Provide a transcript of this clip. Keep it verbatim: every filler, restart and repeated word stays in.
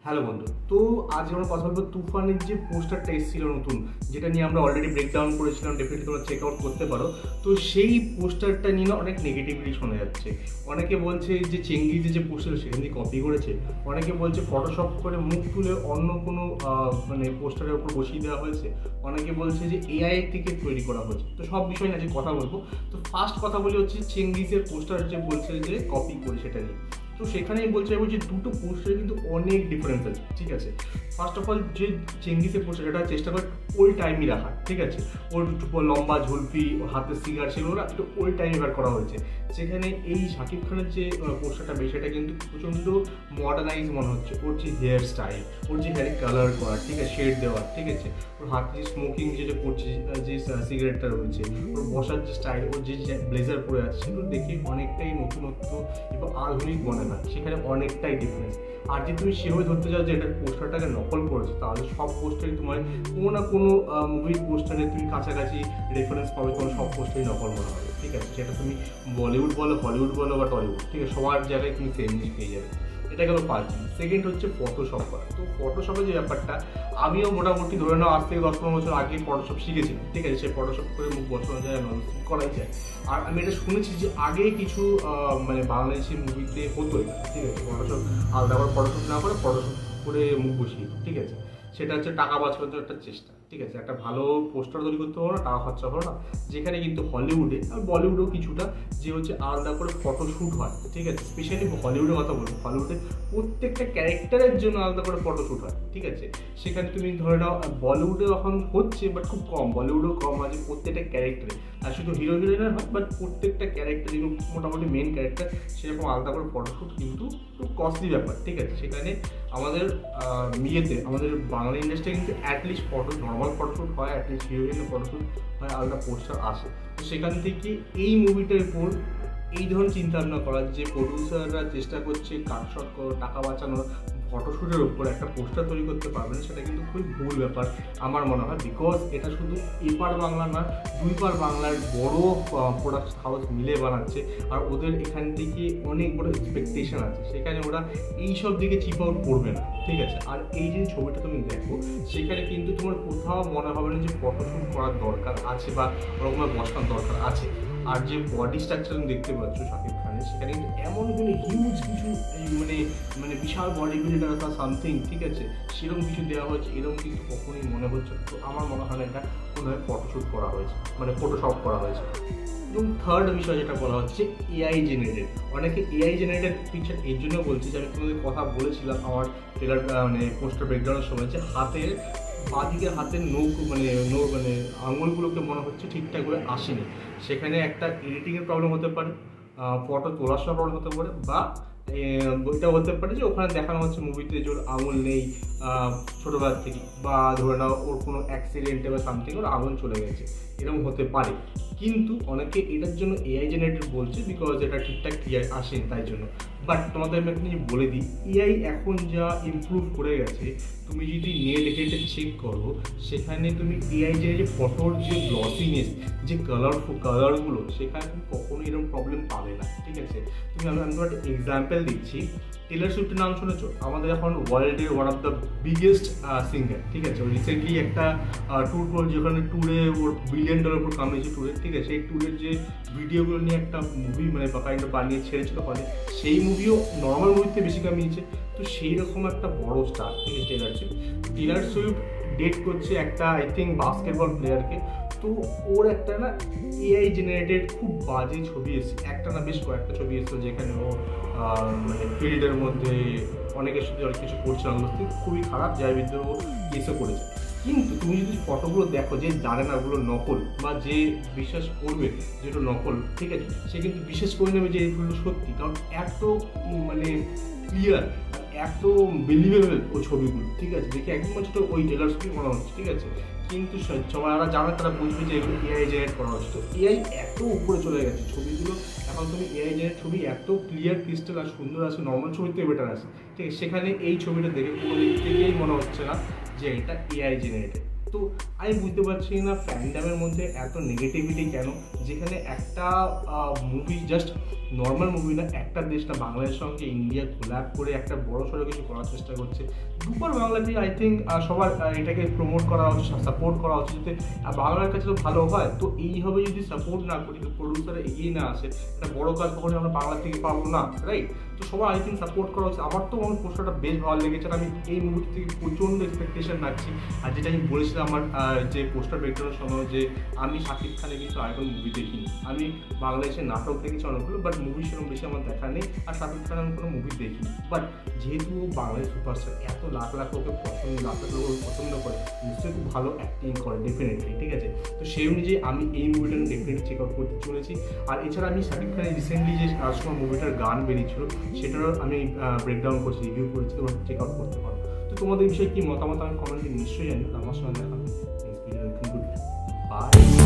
Hello বন্ধু, তো আজ আমরা কথা বলবো তুফানের যে পোস্টারটা এসেছিল নতুন, যেটা নিয়ে আমরা অলরেডি ব্রেকডাউন করেছিলাম, ডেফিনেটলি তোমরা চেক আউট করতে পারো। তো সেই পোস্টারটা নিয়ে না অনেক নেগেটিভিটি শোনা যাচ্ছে। অনেকে বলছে যে চেঙ্গিজে যে পোস্টার সেখান থেকে কপি করেছে, অনেকে বলছে ফটোশপ করে মুখ তুলে অন্য কোনো মানে পোস্টারের উপর বসিয়ে দেওয়া হয়েছে, অনেকে বলছে যে এআই থেকে তৈরি করা হয়েছে। তো সব বিষয় নিয়ে আজকে কথা বলবো। তো ফার্স্ট কথা বলি হচ্ছে চেঙ্গিজের পোস্টার যে বলছে যে কপি করে, সেটা নিয়ে তো সেখানেই বলছে যে দুটো পোস্টারে কিন্তু অনেক ডিফারেন্স আছে। ঠিক আছে, ফার্স্ট অফ অল যে চেঙ্গিসের পোস্টার সেটা চেষ্টা করে ওল্ড টাইমই রাখা। ঠিক আছে, ওর লম্বা ঝুলপি, ওর হাতের সিগার, সেগুলো না একটু ওল্ড টাইম এবার করা হয়েছে। সেখানে এই শাকিব খানের যে পোস্টারটা বেশ, সেটা কিন্তু প্রচণ্ড মডার্নাইজ মনে হচ্ছে। ওর যে হেয়ার স্টাইল, ওর যে হেয়ারে কালার করা, ঠিক আছে, শেড দেওয়া, ঠিক আছে, ওর হাতে যে স্মোকিং যেটা করছে, যে সিগারেটটা রয়েছে, ওর বসার যে স্টাইল, ওর যে ব্লেজার পরে আছে, সেগুলো দেখে অনেকটাই নতুনত্ব এবং আধুনিক মনে হয়। সেখানে অনেকটাই ডিফারেন্স। আর যদি তুমি সেভাবে ধরতে চাও যে এটা পোস্টারটাকে নকল করেছো, তাহলে সব পোস্টারই তোমার কোনো না কোনো মুভির পোস্টারে তুমি কাছাকাছি রেফারেন্স পাবে, তোমার সব পোস্টারই নকল মনে হবে। ঠিক আছে, সেটা তুমি বলিউড বলো, হলিউড বলো বা টলিউড, ঠিক আছে, সবার জায়গায় তুমি সেম জিনিস পেয়ে যাবে। এটা গেল ফার্স্ট। সেকেন্ড হচ্ছে ফটোশপ করা। তো ফটোশপের যে ব্যাপারটা, আমিও মোটামুটি ধরে নাও আজ থেকে দশ পনেরো বছর আগে ফটোশপ শিখেছিলাম। ঠিক আছে, সেই ফটোশপ করে মুখ বসানো যায়, মানুষ করাই যায়। আর আমি এটা শুনেছি যে আগে কিছু মানে বাংলাদেশি মুভিতে হতো এটা। ঠিক আছে, ফটোশপ আলাদা করে ফটোশপ না করে ফটোশপ করে মুখ বসিয়ে দিত। ঠিক আছে, সেটা হচ্ছে টাকা বাঁচানোর একটা চেষ্টা। ঠিক আছে, একটা ভালো পোস্টার তৈরি করতে হলো না, টাকা খরচা হলো না। যেখানে কিন্তু হলিউডে আর বলিউডেও কিছুটা যে হচ্ছে আলাদা করে ফটোশ্যুট হয়। ঠিক আছে, স্পেশালি হলিউডের কথা বলবো, হলিউডে প্রত্যেকটা ক্যারেক্টারের জন্য আলাদা করে ফটোশ্যুট হয়। ঠিক আছে, সেখানে তুমি ধরে নাও বলিউডে এখন হচ্ছে, বাট খুব কম, বলিউডেও কম আছে প্রত্যেকটা ক্যারেক্টারে। আর শুধু হিরো হিরোইনের হয়, বাট প্রত্যেকটা ক্যারেক্টার যেগুলো মোটামুটি মেন ক্যারেক্টার, সেরকম আলাদা করে ফটোশ্যুট কিন্তু একটু কস্টলি ব্যাপার। ঠিক আছে, সেখানে আমাদের ইয়েতে আমাদের বাংলা ইন্ডাস্ট্রি কিন্তু অ্যাটলিস্ট ফটো নর্মাল ফটোশ্যুট হয়, অ্যাটলিস্ট হিরোইনের ফটোশ্যুট হয়, আলাদা পোস্টার আসে। তো সেখান থেকে এই মুভিটার উপর এই ধরনের চিন্তা ভাবনা করার যে প্রডিউসাররা চেষ্টা করছে কাটশট করো, টাকা বাঁচানোর, ফটোশ্যুটের উপর একটা পোস্টার তৈরি করতে পারবে না, সেটা কিন্তু খুবই ভুল ব্যাপার আমার মনে হয়। বিকজ এটা শুধু এপার বাংলা না, দুই পার বাংলার বড় প্রোডাকশন হাউস মিলে বানাচ্ছে। আর ওদের এখান থেকে অনেক বড় এক্সপেকটেশন আছে, সেখানে ওরা এইসব দিকে চিপ আউট করবে না। ঠিক আছে, আর এই যে ছবিটা তুমি দেখো, সেখানে কিন্তু তোমার কোথাও মনে হবে না যে ফটোশ্যুট করার দরকার আছে বা ওরকম বসানোর দরকার আছে। আর যে বডি স্ট্রাকচার তুমি দেখতে পাচ্ছ শাকিব খানের, সেখানে কিন্তু এমন কোনো হিউজ কিছু মানে মানে বিশাল বডি বিল্ডার বা সামথিং, ঠিক আছে, সেরকম কিছু দেওয়া হয়েছে এরকম কিন্তু কখনোই মনে হচ্ছে। তো আমার মনে হয় না এটা কোনোভাবে ফটোশ্যুট করা হয়েছে, মানে ফটোশপ করা হয়েছে। এবং থার্ড বিষয় যেটা বলা হচ্ছে এআই জেনারেটেড। অনেকে এআই জেনারেটেড পিকচার এই জন্য বলছে যে আমি তোমাদের কথা বলেছিলাম আমার ট্রেলার মানে পোস্টার ব্রেকডাউনের সময়, যে হাতের বাঁদিকের হাতের নৌক মানে নৌ মানে আঙুলগুলোকে মনে হচ্ছে ঠিকঠাক করে আসেনি। সেখানে একটা এডিটিংয়ের প্রবলেম হতে পারে, ফটো তোলার সময় প্রবলেম হতে পারে, বা এটা হতে পারে যে ওখানে দেখানো হচ্ছে মুভিতে যে ওর আঙুল নেই ছোটোবেলার থেকে, বা ধরে নাও ওর কোনো অ্যাক্সিডেন্টে বা সামথিং ওর আঙুল চলে গেছে, এরকম হতে পারে। কিন্তু অনেকে এটার জন্য এআই জেনারেটেড বলছে, বিকজ এটা ঠিকঠাক ক্লিয়ার আসেনি তাই জন্য। বাট তোমাদের আমি একটা জিনিস বলে দিই, এআই এখন যা ইমপ্রুভ করে গেছে, তুমি যদি নেট ঘেটে চেক করো, সেখানে তুমি এআই যে ফটোর যে গ্লসিনেস, যে কালারফুল কালারগুলো, সেখানে তুমি কখনোই এরকম প্রবলেম পাবে না। ঠিক আছে, তুমি আমি আমি একটা এক্সাম্পল দিচ্ছি। টেলর সুইফটের নাম শুনেছো? আমাদের এখন ওয়ার্ল্ডের one of the biggest singer. ঠিক আছে, রিসেন্টলি একটা ট্যুর করল, যেখানে ট্যুরে ওর বিলিয়ন ডলার উপর কামিয়েছে ট্যুরে। ঠিক আছে, সেই ট্যুরের যে ভিডিওগুলো নিয়ে একটা মুভি মানে কাইন্ড বানিয়ে ছেড়েছিল ফলে, সেই মুভিও নর্মাল মুভিতে বেশি কামিয়েছে। তো সেই রকম একটা বড় স্টার, ঠিক আছে, Taylor Swift. Taylor Swift date করছে একটা আই থিঙ্ক বাস্কেটবল প্লেয়ারকে। তো ওর একটা না এআই জেনারেটেড খুব বাজে ছবি এসেছে, একটা না বেশ কয়েকটা ছবি এসেছে, যেখানে ও মানে ফিল্ডের মধ্যে অনেকের সাথে অনেক কিছু করছে, অবস্থিত খুবই খারাপ, যার বিরুদ্ধে ও কেসও করেছে। কিন্তু তুমি যদি ফটোগুলো দেখো, যে জানে না ওগুলো নকল, বা যে বিশ্বাস করবে যেটা নকল, ঠিক আছে, সে কিন্তু বিশ্বাস করে নেবে যে এইগুলো সত্যি, কারণ এত মানে ক্লিয়ার, এত বিলিভেবল ও ছবিগুলো। ঠিক আছে, দেখে একদম হচ্ছে ওই টেলর সুইফট মনে হচ্ছে। ঠিক আছে, কিন্তু সবাই যারা জানে তারা বুঝবে যে এগুলো এআই জেনারেট করা হচ্ছে। তো এআই এত উপরে চলে গেছে, ছবিগুলো এখন তুমি এআই জেনারেট ছবি এত ক্লিয়ার ক্রিস্টাল আর সুন্দর আসে, নর্মাল ছবিতে বেটার আসে। ঠিক আছে, সেখানে এই ছবিটা দেখে কোনো দিক থেকেই মনে হচ্ছে না যে এটা এআই জেনারেটেড। তো আমি বুঝতে পারছি না ফ্যান্ডামের মধ্যে এত নেগেটিভিটি কেন, যেখানে একটা মুভি জাস্ট নর্মাল মুভি না, একটা দেশ না, বাংলাদেশের সঙ্গে ইন্ডিয়া কোল্যাব করে একটা বড় সড়ো কিছু করার চেষ্টা করছে, দুপার বাংলাতে আই থিঙ্ক সবার এটাকে প্রমোট করা উচিত, সাপোর্ট করা উচিত, যাতে বাংলার কাছে তো ভালো হয়। তো এইভাবে যদি সাপোর্ট না করি, প্রডিউসার এগিয়ে না আসে, একটা বড় কাজ কখনই আমরা বাংলা থেকে পাবো না, রাইট? তো সবাই আই থিঙ্ক সাপোর্ট করা উচিত। আমার তো আমার পোস্টারটা বেশ ভালো লেগেছে, আর আমি এই মুভি থেকে প্রচণ্ড এক্সপেকটেশন রাখছি। আর যেটা আমি বলেছিলাম আমার যে পোস্টার বেরোনোর সময়, যে আমি শাকিব খানের কিন্তু আইকন মুভি দেখিনি, আমি বাংলাদেশের নাটক দেখেছি অনেকগুলো, বাট মুভি সেরকম বেশি আমার দেখা নেই। আর শাকিব খান আমি কোনো মুভি দেখিনি, বাট যেহেতু বাংলাদেশ সুপারস্টার, এত লাখ লাখ লোকে পছন্দ, লাখ লাখ লোক পছন্দ করে, নিশ্চয়ই খুব ভালো অ্যাক্টিং করে ডেফিনেটলি, ঠিক আছে? তো সেই অনুযায়ী আমি এই মুভিটা ডেফিনেটলি চেক আউট করতে চলেছি। আর এছাড়া আমি শাকিব খানের রিসেন্টলি যে রাজকুমার মুভিটার গান বেরিয়েছিল, সেটারও আমি ব্রেকডাউন করছি, রিভিউ করেছি, তোমরা চেক আউট করতে পারো। তো তোমাদের বিষয়ে কি মতামত আমি কমেন্টে নিশ্চয়ই জানি। আমার সঙ্গে দেখা হবে নেক্সট ভিডিও। বাই।